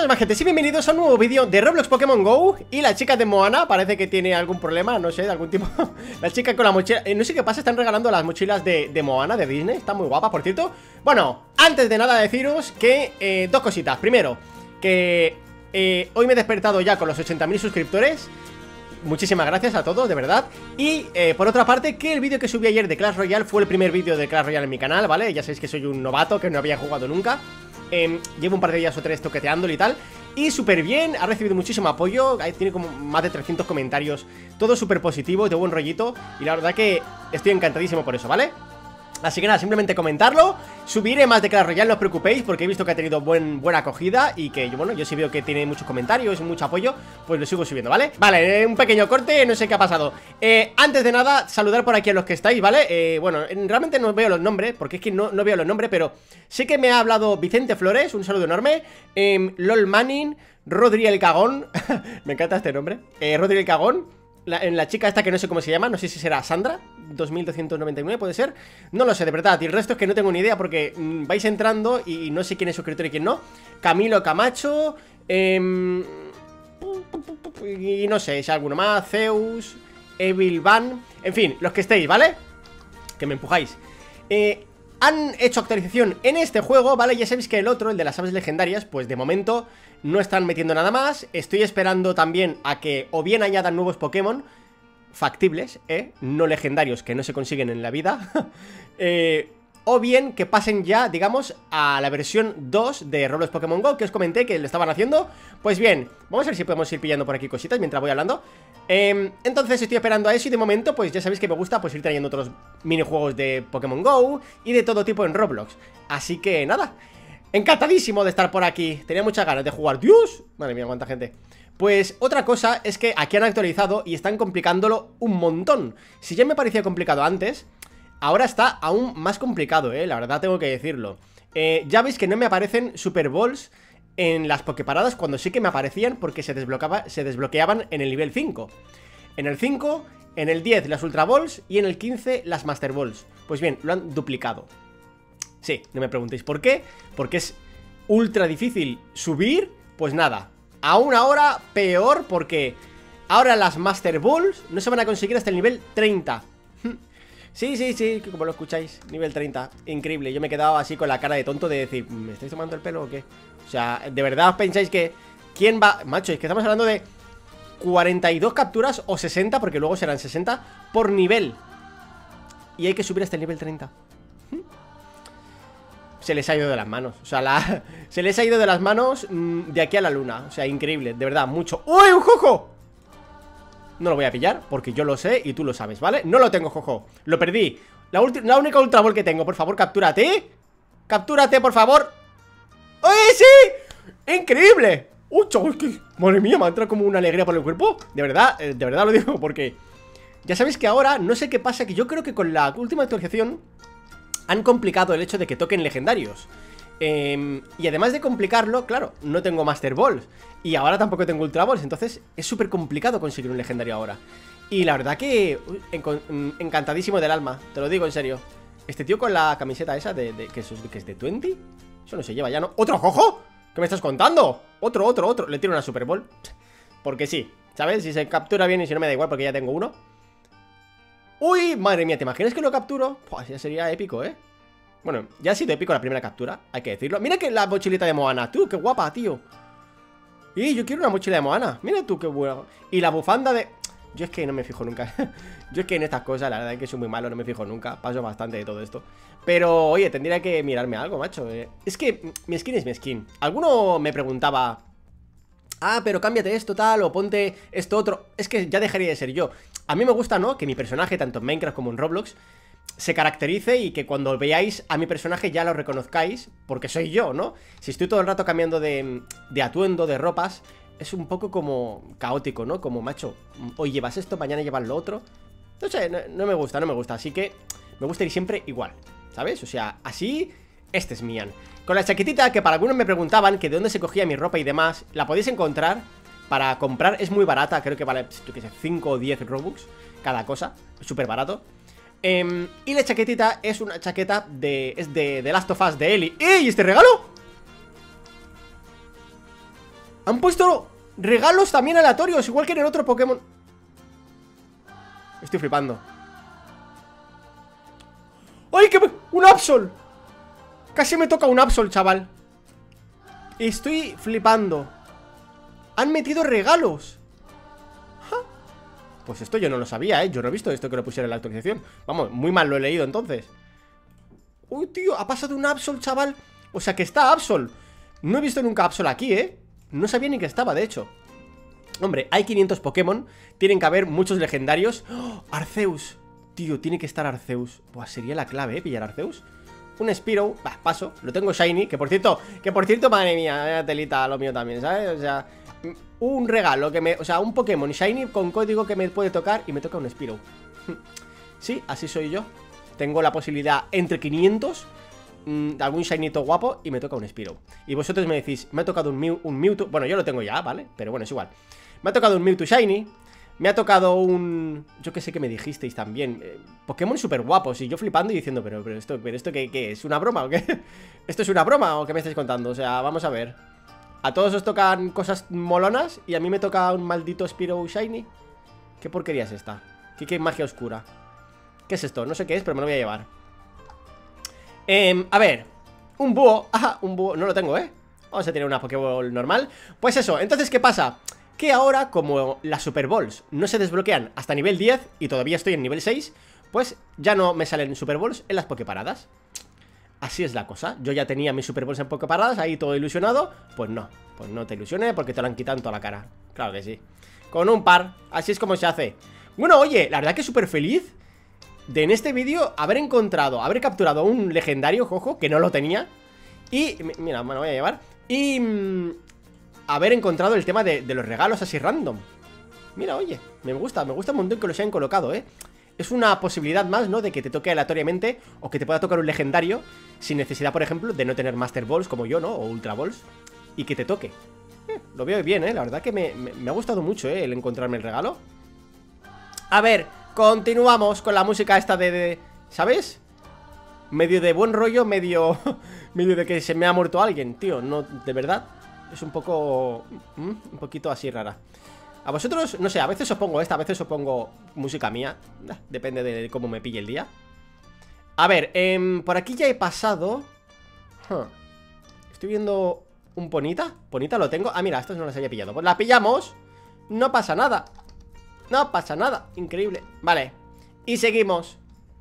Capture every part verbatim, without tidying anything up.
más gente, sí, bienvenidos a un nuevo vídeo de Roblox Pokémon Go. Y la chica de Moana parece que tiene algún problema, no sé, de algún tipo. La chica con la mochila, eh, no sé qué pasa, están regalando las mochilas de, de Moana, de Disney. Está muy guapa, por cierto. Bueno, antes de nada deciros que, eh, dos cositas. Primero, que eh, hoy me he despertado ya con los ochenta mil suscriptores. Muchísimas gracias a todos, de verdad. Y eh, por otra parte, que el vídeo que subí ayer de Clash Royale fue el primer vídeo de Clash Royale en mi canal, ¿vale? Ya sabéis que soy un novato, que no había jugado nunca. eh, Llevo un par de días o tres toqueteándolo y tal. Y súper bien, ha recibido muchísimo apoyo. Tiene como más de trescientos comentarios. Todo súper positivo, de buen rollito. Y la verdad que estoy encantadísimo por eso, ¿vale? Así que nada, simplemente comentarlo. Subiré más de Clash Royale, no os preocupéis, porque he visto que ha tenido buen, buena acogida. Y que, bueno, yo sí veo que tiene muchos comentarios y mucho apoyo, pues lo sigo subiendo, ¿vale? Vale, eh, un pequeño corte, no sé qué ha pasado. eh, Antes de nada, saludar por aquí a los que estáis, ¿vale? Eh, bueno, realmente no veo los nombres, porque es que no, no veo los nombres, pero sé que me ha hablado Vicente Flores, un saludo enorme. eh, LOL Manning, Rodri el Cagón. Me encanta este nombre, eh, Rodri el Cagón. La, en la chica esta que no sé cómo se llama, no sé si será Sandra dos mil doscientos noventa y nueve, puede ser. No lo sé, de verdad, y el resto es que no tengo ni idea, porque mmm, vais entrando y no sé quién es suscriptor y quién no. Camilo Camacho, eh, y no sé si alguno más, Zeus, Evil Van, en fin, los que estéis, ¿vale? Que me empujáis. eh, Han hecho actualización en este juego, ¿vale? Ya sabéis que el otro, el de las aves legendarias, pues de momento no están metiendo nada más. Estoy esperando también a que o bien añadan nuevos Pokémon factibles, ¿eh? No legendarios, que no se consiguen en la vida. eh, O bien que pasen ya, digamos, a la versión dos de Roblox Pokémon Go, que os comenté que lo estaban haciendo. Pues bien, vamos a ver si podemos ir pillando por aquí cositas mientras voy hablando. eh, Entonces estoy esperando a eso y de momento, pues ya sabéis que me gusta pues ir trayendo otros minijuegos de Pokémon Go y de todo tipo en Roblox. Así que nada, encantadísimo de estar por aquí. Tenía muchas ganas de jugar. ¡Dios! Madre mía, cuánta gente. Pues otra cosa es que aquí han actualizado y están complicándolo un montón. Si ya me parecía complicado antes, ahora está aún más complicado, eh, la verdad tengo que decirlo. eh, Ya veis que no me aparecen Super Balls en las Poképaradas, cuando sí que me aparecían, porque se, desbloqueaba, se desbloqueaban en el nivel cinco. En el cinco, en el diez las Ultra Balls y en el quince las Master Balls. Pues bien, lo han duplicado. Sí, no me preguntéis por qué, porque es ultra difícil subir. Pues nada, aún ahora peor, porque ahora las Master Balls no se van a conseguir hasta el nivel treinta. Sí, sí, sí, como lo escucháis, nivel treinta, increíble. Yo me he quedado así con la cara de tonto de decir, ¿me estáis tomando el pelo o qué? O sea, ¿de verdad os pensáis que quién va? Macho, es que estamos hablando de cuarenta y dos capturas o sesenta, porque luego serán sesenta por nivel. Y hay que subir hasta el nivel treinta. Se les ha ido de las manos, o sea, la... se les ha ido de las manos mmm, de aquí a la luna. O sea, increíble, de verdad, mucho. ¡Uy, un jojo! No lo voy a pillar, porque yo lo sé y tú lo sabes, ¿vale? No lo tengo, jojo, lo perdí. La, la única Ultra Ball que tengo, por favor, captúrate. Captúrate, por favor. ¡Uy, sí! ¡Increíble! ¡Uy, chaval, que... Madre mía, me ha entrado como una alegría por el cuerpo. De verdad, de verdad lo digo, porque ya sabéis que ahora, no sé qué pasa, que yo creo que con la última actualización han complicado el hecho de que toquen legendarios. eh, Y además de complicarlo, claro, no tengo Master Balls y ahora tampoco tengo Ultra Balls. Entonces es súper complicado conseguir un legendario ahora. Y la verdad que uy, en, encantadísimo del alma, te lo digo en serio. Este tío con la camiseta esa de, de que, es, que es de veinte, eso no se lleva ya, ¿no? ¿Otro jojo? ¿Qué me estás contando? Otro, otro, otro. Le tiro una Super Ball, porque sí, ¿sabes? Si se captura bien y si no me da igual, porque ya tengo uno. Uy, madre mía, ¿te imaginas que lo capturo? Pues ya sería épico, ¿eh? Bueno, ya ha sido épico la primera captura, hay que decirlo. Mira que la mochilita de Moana, tú, qué guapa, tío. Y yo quiero una mochila de Moana. Mira tú, qué buena. Y la bufanda de... Yo es que no me fijo nunca. Yo es que en estas cosas, la verdad es que soy muy malo, no me fijo nunca. Paso bastante de todo esto. Pero, oye, tendría que mirarme algo, macho. eh. Es que mi skin es mi skin. Alguno me preguntaba... Ah, pero cámbiate esto tal, o ponte esto otro. Es que ya dejaría de ser yo. A mí me gusta, ¿no? Que mi personaje, tanto en Minecraft como en Roblox, se caracterice y que cuando veáis a mi personaje ya lo reconozcáis, porque soy yo, ¿no? Si estoy todo el rato cambiando de, de atuendo, de ropas, es un poco como caótico, ¿no? Como, macho, hoy llevas esto, mañana llevas lo otro. No sé, no, no me gusta, no me gusta. Así que me gusta ir siempre igual, ¿sabes? O sea, así, este es Mian. Con la chaquetita, que para algunos me preguntaban que de dónde se cogía mi ropa y demás, la podéis encontrar para comprar, es muy barata, creo que vale, yo qué sé, cinco o diez Robux cada cosa, súper barato. eh, Y la chaquetita es una chaqueta de, es de, de Last of Us de Ellie. ¡Ey! ¿Este regalo? Han puesto regalos también aleatorios, igual que en el otro Pokémon. Estoy flipando. ¡Ay, que me... un Absol! Casi me toca un Absol, chaval. Estoy flipando. Han metido regalos. ¿Ja? Pues esto yo no lo sabía, ¿eh? Yo no he visto esto que lo pusiera en la actualización. Vamos, muy mal lo he leído entonces. Uy, tío, ha pasado un Absol, chaval. O sea que está Absol. No he visto nunca Absol aquí, ¿eh? No sabía ni que estaba, de hecho. Hombre, hay quinientos Pokémon. Tienen que haber muchos legendarios. ¡Oh! Arceus. Tío, tiene que estar Arceus. Pues sería la clave, ¿eh? Pillar Arceus. Un Spearow, bah, paso, lo tengo Shiny. Que por cierto, que por cierto, madre mía, telita lo mío también, ¿sabes? O sea, un regalo que me... O sea, un Pokémon Shiny con código que me puede tocar. Y me toca un Spearow. Sí, así soy yo. Tengo la posibilidad entre quinientos mmm, de algún Shinito guapo y me toca un Spearow. Y vosotros me decís, me ha tocado un, Mew, un Mewtwo. Bueno, yo lo tengo ya, ¿vale? Pero bueno, es igual. Me ha tocado un Mewtwo Shiny. Me ha tocado un... Yo que sé que me dijisteis también eh, Pokémon súper guapos. Y yo flipando y diciendo, pero, pero esto, pero esto ¿qué, qué es? ¿Una broma o qué? ¿Esto es una broma o qué me estáis contando? O sea, vamos a ver. A todos os tocan cosas molonas y a mí me toca un maldito Spearow Shiny. ¿Qué porquería es esta? ¿Qué, qué magia oscura? ¿Qué es esto? No sé qué es, pero me lo voy a llevar. eh, A ver, un búho. Ajá, un búho, no lo tengo, ¿eh? Vamos a tener una Pokéball normal. Pues eso, entonces, ¿qué pasa? Que ahora, como las Super Balls no se desbloquean hasta nivel diez y todavía estoy en nivel seis, pues ya no me salen Super Balls en las Poképaradas. Así es la cosa. Yo ya tenía mis Super Balls en Poképaradas, ahí todo ilusionado. Pues no, pues no te ilusiones porque te lo han quitado en toda la cara. Claro que sí. Con un par, así es como se hace. Bueno, oye, la verdad que súper feliz de en este vídeo haber encontrado, haber capturado un legendario, jojo, que no lo tenía. Y, mira, me lo voy a llevar. Y... Mmm, haber encontrado el tema de, de los regalos así random. Mira, oye, me gusta, me gusta un montón que los hayan colocado, ¿eh? Es una posibilidad más, ¿no? De que te toque aleatoriamente o que te pueda tocar un legendario sin necesidad, por ejemplo, de no tener Master Balls como yo, ¿no? O Ultra Balls. Y que te toque. Eh, lo veo bien, ¿eh? La verdad que me, me, me ha gustado mucho, ¿eh? El encontrarme el regalo. A ver, continuamos con la música esta de... de ¿sabes? Medio de buen rollo, medio... medio de que se me ha muerto alguien, tío. No, de verdad. Es un poco... ¿Mm? Un poquito así rara. A vosotros, no sé, a veces os pongo esta, a veces os pongo música mía. Depende de cómo me pille el día. A ver, eh, por aquí ya he pasado. huh. Estoy viendo un Ponita. Ponita lo tengo. Ah, mira, estos no los había pillado. Pues la pillamos. No pasa nada. No pasa nada. Increíble. Vale. Y seguimos.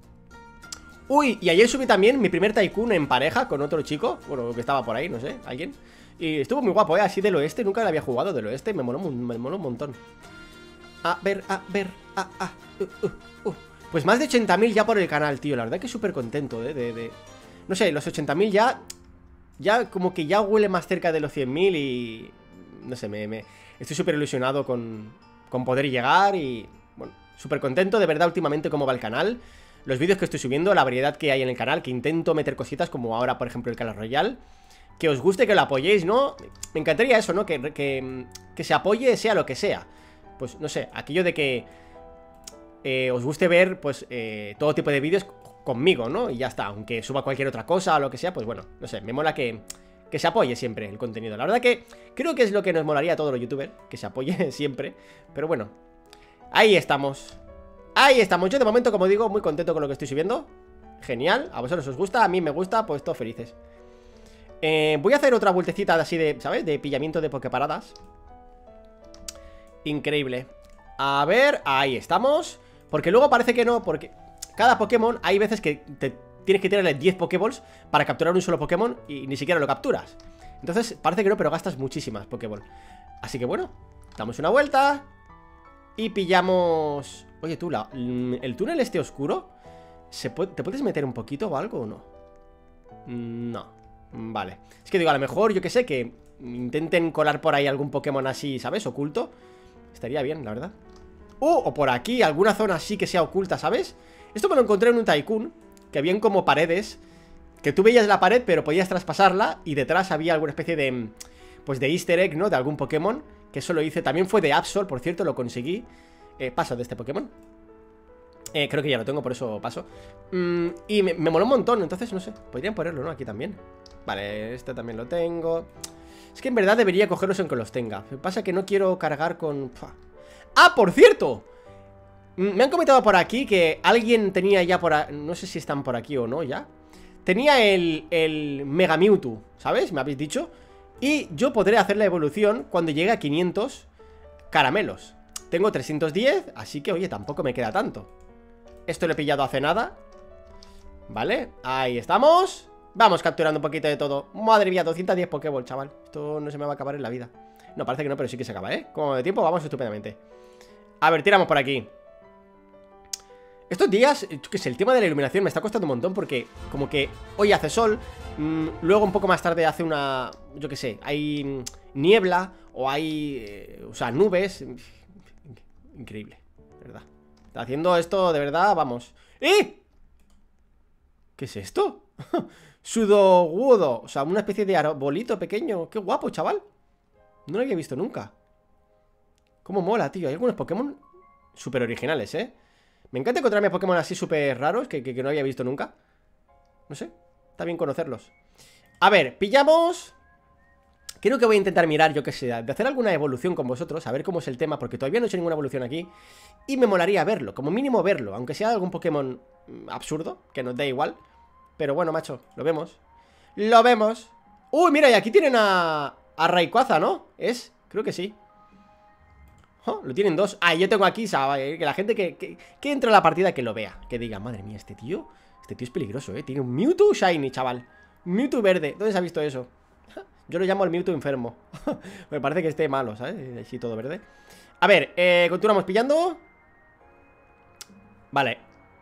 Uy, y ayer subí también mi primer Tycoon en pareja con otro chico. Bueno, que estaba por ahí, no sé, alguien. Y estuvo muy guapo, ¿eh? Así del oeste, nunca lo había jugado del oeste. Me moló, me moló un montón. A ver, a ver, a, a, uh, uh, uh. Pues más de ochenta mil ya por el canal, tío. La verdad que súper contento, ¿eh? De, de... No sé, los ochenta mil ya... Ya como que ya huele más cerca de los cien mil y... No sé, me, me... estoy súper ilusionado con, con poder llegar y... Bueno, súper contento de verdad últimamente cómo va el canal. Los vídeos que estoy subiendo, la variedad que hay en el canal, que intento meter cositas como ahora, por ejemplo, el Clash Royale. Que os guste, que lo apoyéis, ¿no? Me encantaría eso, ¿no? Que, que, que se apoye sea lo que sea. Pues, no sé, aquello de que eh, os guste ver, pues, eh, todo tipo de vídeos conmigo, ¿no? Y ya está, aunque suba cualquier otra cosa o lo que sea, pues bueno, no sé, me mola que, que se apoye siempre el contenido. La verdad que creo que es lo que nos molaría a todos los youtubers, que se apoye siempre. Pero bueno, ahí estamos. Ahí estamos, yo de momento, como digo, muy contento con lo que estoy subiendo. Genial, a vosotros os gusta, a mí me gusta, pues todos felices. Eh, voy a hacer otra vueltecita así de, ¿sabes? De pillamiento de poképaradas. Increíble. A ver, ahí estamos. Porque luego parece que no, porque cada Pokémon hay veces que te tienes que tirarle diez Pokéballs para capturar un solo Pokémon y ni siquiera lo capturas. Entonces parece que no, pero gastas muchísimas Pokéball. Así que bueno, damos una vuelta y pillamos... Oye tú, la, el túnel este oscuro ¿se puede, ¿te puedes meter un poquito o algo o no? No. Vale, es que digo, a lo mejor, yo que sé, que intenten colar por ahí algún Pokémon así, ¿sabes? Oculto. Estaría bien, la verdad. Uh, o por aquí, alguna zona así que sea oculta, ¿sabes? Esto me lo encontré en un Tycoon, que habían como paredes, que tú veías la pared, pero podías traspasarla, y detrás había alguna especie de, pues de easter egg, ¿no? De algún Pokémon, que eso lo hice. También fue de Absol, por cierto, lo conseguí. eh, Paso de este Pokémon. Eh, creo que ya lo tengo, por eso paso. mm, Y me, me moló un montón, entonces, no sé, podrían ponerlo, ¿no? Aquí también. Vale, este también lo tengo. Es que en verdad debería cogerlos en que los tenga. Lo que pasa es que no quiero cargar con... ¡Ah, por cierto! Me han comentado por aquí que alguien tenía ya por... A... No sé si están por aquí o no ya. Tenía el, el Mega Mewtwo, ¿sabes? Me habéis dicho. Y yo podré hacer la evolución cuando llegue a quinientos caramelos. Tengo trescientos diez, así que, oye, tampoco me queda tanto. Esto lo he pillado hace nada. Vale, ahí estamos. Vamos capturando un poquito de todo. Madre mía, doscientos diez Pokéball, chaval. Esto no se me va a acabar en la vida. No, parece que no, pero sí que se acaba, ¿eh? Como de tiempo, vamos estupendamente. A ver, tiramos por aquí. Estos días, yo qué sé, el tema de la iluminación me está costando un montón porque como que hoy hace sol, mmm, luego un poco más tarde hace una, yo qué sé, hay mmm, niebla o hay, eh, o sea, nubes. Increíble, de verdad. Está haciendo esto de verdad, vamos. ¡Eh! ¿Qué es esto? Sudogudo, o sea, una especie de arbolito pequeño. Qué guapo, chaval. No lo había visto nunca. Cómo mola, tío. Hay algunos Pokémon súper originales, ¿eh? Me encanta encontrarme Pokémon así súper raros que, que, que no había visto nunca. No sé, está bien conocerlos. A ver, pillamos... Creo que voy a intentar mirar, yo qué sé, de hacer alguna evolución con vosotros, a ver cómo es el tema, porque todavía no he hecho ninguna evolución aquí. Y me molaría verlo, como mínimo verlo, aunque sea algún Pokémon absurdo, que nos dé igual. Pero bueno, macho, lo vemos. ¡Lo vemos! ¡Uy, mira! Y aquí tienen a... a Rayquaza, ¿no? ¿Es? Creo que sí. Oh, lo tienen dos. Ah, yo tengo aquí, ¿sabes? Que la gente que, que, que entre a la partida que lo vea. Que diga, madre mía, este tío... Este tío es peligroso, ¿eh? Tiene un Mewtwo Shiny, chaval. Mewtwo verde. ¿Dónde se ha visto eso? Yo lo llamo el Mewtwo enfermo. Me parece que esté malo, ¿sabes? Así todo verde. A ver, eh, continuamos pillando. Vale.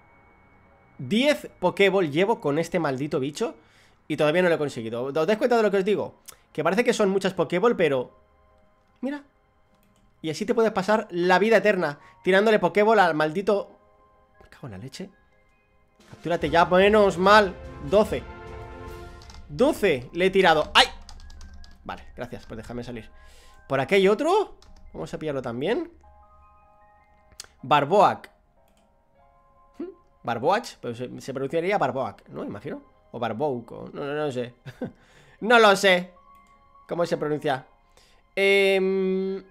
diez Pokéball llevo con este maldito bicho y todavía no lo he conseguido. ¿Os dais cuenta de lo que os digo? Que parece que son muchas Pokéball, pero... Mira. Y así te puedes pasar la vida eterna tirándole Pokéball al maldito... Me cago en la leche. Captúrate ya, menos mal. doce. doce le he tirado. ¡Ay! Vale, gracias, pues déjame salir. Por aquí hay otro. Vamos a pillarlo también. Barboak. Barboach, pues se, se pronunciaría Barboak, ¿no? Imagino. O Barbouk, o... No, no, no sé. No lo sé. ¿Cómo se pronuncia? Eh...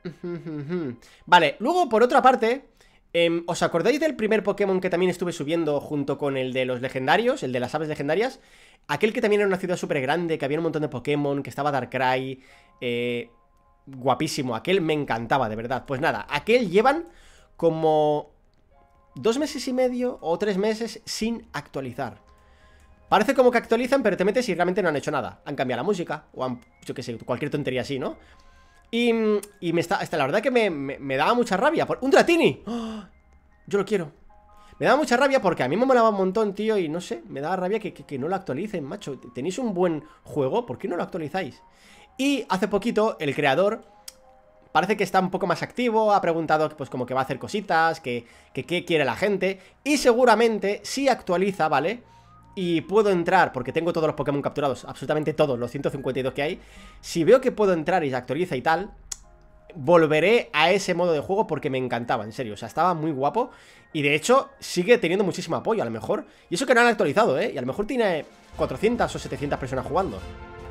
Vale, luego por otra parte, eh, ¿os acordáis del primer Pokémon que también estuve subiendo junto con el de los legendarios? El de las aves legendarias. Aquel que también era una ciudad súper grande, que había un montón de Pokémon, que estaba Darkrai. Eh... Guapísimo, aquel me encantaba, de verdad. Pues nada, aquel llevan como... Dos meses y medio o tres meses sin actualizar. Parece como que actualizan, pero te metes y realmente no han hecho nada. Han cambiado la música, o han, yo qué sé, cualquier tontería así, ¿no? Y, y me está, hasta la verdad que me, me, me daba mucha rabia por... ¡Un Dratini! ¡Oh! Yo lo quiero. Me daba mucha rabia porque a mí me molaba un montón, tío. Y no sé, me daba rabia que, que, que no lo actualicen, macho. Tenéis un buen juego, ¿por qué no lo actualizáis? Y hace poquito el creador... Parece que está un poco más activo, ha preguntado pues como que va a hacer cositas, que qué quiere la gente. Y seguramente si actualiza, ¿vale? Y puedo entrar, porque tengo todos los Pokémon capturados, absolutamente todos, los ciento cincuenta y dos que hay. Si veo que puedo entrar y se actualiza y tal, volveré a ese modo de juego porque me encantaba, en serio. O sea, estaba muy guapo. Y de hecho, sigue teniendo muchísimo apoyo, a lo mejor. Y eso que no han actualizado, ¿eh? Y a lo mejor tiene cuatrocientas o setecientas personas jugando.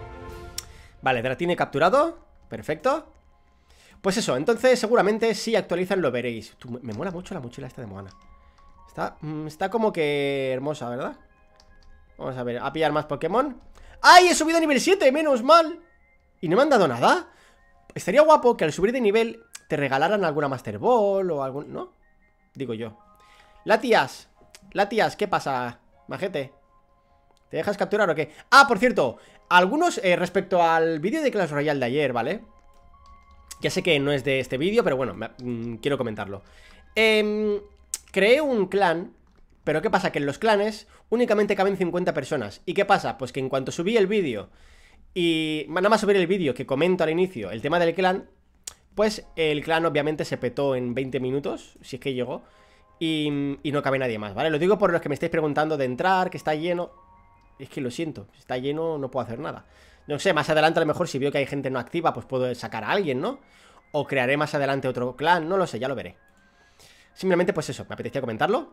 Vale, Dratini capturado. Perfecto. Pues eso, entonces seguramente si actualizan lo veréis. Tú, me mola mucho la mochila esta de Moana. Está, mm, está como que hermosa, ¿verdad? Vamos a ver, a pillar más Pokémon. ¡Ay! He subido a nivel siete, menos mal. ¿Y no me han dado nada? Estaría guapo que al subir de nivel te regalaran alguna Master Ball o algún... ¿No? Digo yo. Latias, Latias, ¿qué pasa, majete? ¿Te dejas capturar o qué? Ah, por cierto, algunos eh, respecto al vídeo de Clash Royale de ayer, ¿vale? Ya sé que no es de este vídeo, pero bueno, me, mmm, quiero comentarlo. eh, Creé un clan, pero ¿qué pasa? Que en los clanes únicamente caben cincuenta personas. ¿Y qué pasa? Pues que en cuanto subí el vídeo y nada más subir el vídeo que comento al inicio el tema del clan, pues el clan obviamente se petó en veinte minutos, si es que llegó. Y, y no cabe nadie más, ¿vale? Lo digo por los que me estáis preguntando de entrar, que está lleno. Es que lo siento, si está lleno no puedo hacer nada. No sé, más adelante a lo mejor si veo que hay gente no activa, pues puedo sacar a alguien, ¿no? O crearé más adelante otro clan, no lo sé, ya lo veré. Simplemente pues eso, me apetecía comentarlo.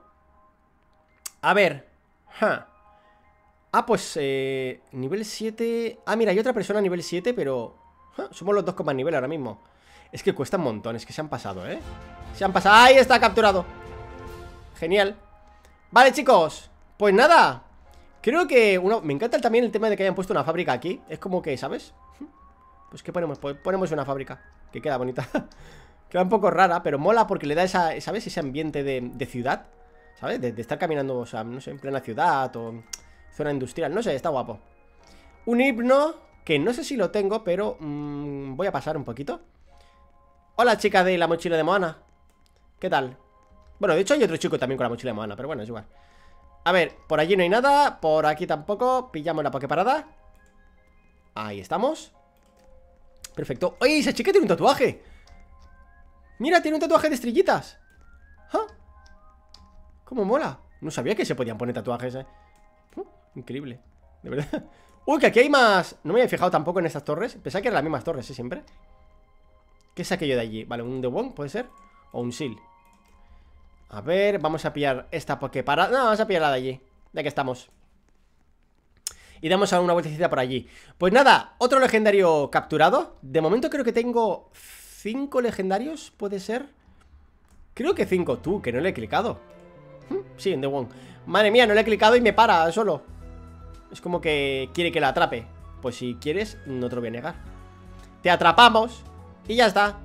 A ver. Huh. Ah, pues eh, nivel siete. Ah, mira, hay otra persona a nivel siete, pero Somos los dos con más nivel ahora mismo. Es que cuesta un montón, es que se han pasado, ¿eh? Se han pasado, ¡ahí está, capturado! Genial. Vale, chicos, pues nada. Creo que uno... me encanta también el tema de que hayan puesto una fábrica aquí. Es como que, ¿sabes? Pues ¿qué ponemos? Pues ponemos una fábrica, que queda bonita. Queda un poco rara, pero mola porque le da esa, ¿sabes? Ese ambiente de, de ciudad, ¿sabes? De, de estar caminando, o sea, no sé, en plena ciudad o zona industrial, no sé, está guapo. Un himno, que no sé si lo tengo, pero mmm, voy a pasar un poquito. Hola, chica de la mochila de Moana. ¿Qué tal? Bueno, de hecho hay otro chico también con la mochila de Moana, pero bueno, es igual. A ver, por allí no hay nada, por aquí tampoco. Pillamos la pokeparada. Ahí estamos. Perfecto. ¡Oye, esa chica tiene un tatuaje! Mira, tiene un tatuaje de estrellitas. ¿Ah? ¿Cómo mola? No sabía que se podían poner tatuajes, eh uh, increíble, de verdad. Uy, que aquí hay más. No me había fijado tampoco en estas torres. Pensaba que eran las mismas torres, ¿eh? Siempre. ¿Qué es aquello de allí? Vale, un The Wong, ¿puede ser? O un Seal. A ver, vamos a pillar esta pokeparada. No, vamos a pillar la de allí, ya que estamos. Y damos a una vueltecita por allí. Pues nada, otro legendario capturado. De momento creo que tengo cinco legendarios, ¿puede ser? Creo que cinco, tú, que no le he clicado. Sí, en The One. Madre mía, no le he clicado y me para solo. Es como que quiere que la atrape. Pues si quieres, no te lo voy a negar. Te atrapamos y ya está.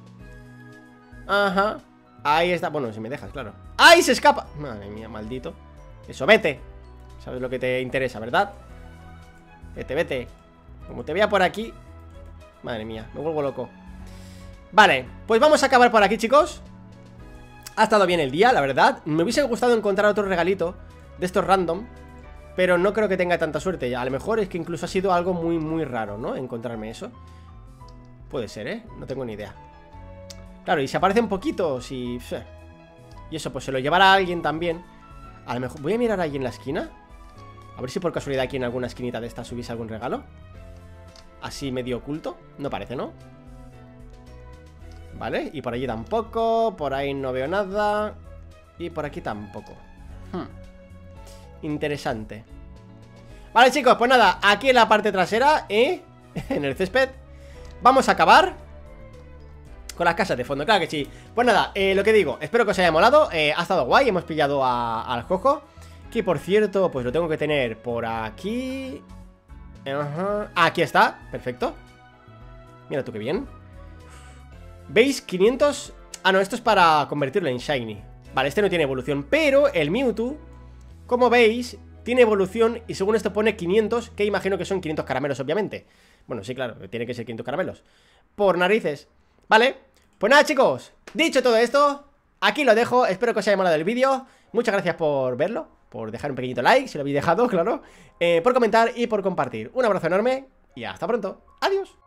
Ajá. Ahí está, bueno, si me dejas, claro. ¡Ay, se escapa! Madre mía, maldito. Eso, vete. Sabes lo que te interesa, ¿verdad? Vete, vete. Como te vea por aquí. Madre mía, me vuelvo loco. Vale, pues vamos a acabar por aquí, chicos. Ha estado bien el día, la verdad. Me hubiese gustado encontrar otro regalito de estos random, pero no creo que tenga tanta suerte. A lo mejor es que incluso ha sido algo muy, muy raro, ¿no? Encontrarme eso. Puede ser, ¿eh? No tengo ni idea. Claro, y si aparecen poquitos y... y eso, pues se lo llevará a alguien también. A lo mejor... voy a mirar ahí en la esquina. A ver si por casualidad aquí en alguna esquinita de esta hubiese algún regalo. Así medio oculto. No parece, ¿no? Vale, y por allí tampoco. Por ahí no veo nada. Y por aquí tampoco. hmm. Interesante. Vale, chicos, pues nada. Aquí en la parte trasera, ¿eh? En el césped. Vamos a acabar con las casas de fondo, claro que sí. Pues nada, eh, lo que digo, espero que os haya molado. eh, Ha estado guay, hemos pillado a, al Jojo. Que por cierto, pues lo tengo que tener por aquí. Ajá. Aquí está, perfecto. Mira tú qué bien. ¿Veis? quinientos... Ah, no, esto es para convertirlo en Shiny. Vale, este no tiene evolución, pero el Mewtwo, como veis, tiene evolución. Y según esto pone quinientos, que imagino que son quinientos caramelos, obviamente. Bueno, sí, claro, tiene que ser quinientos caramelos. Por narices. Vale, pues nada, chicos, dicho todo esto, aquí lo dejo. Espero que os haya molado el vídeo. Muchas gracias por verlo, por dejar un pequeñito like, si lo habéis dejado, claro, eh, por comentar y por compartir. Un abrazo enorme y hasta pronto. Adiós.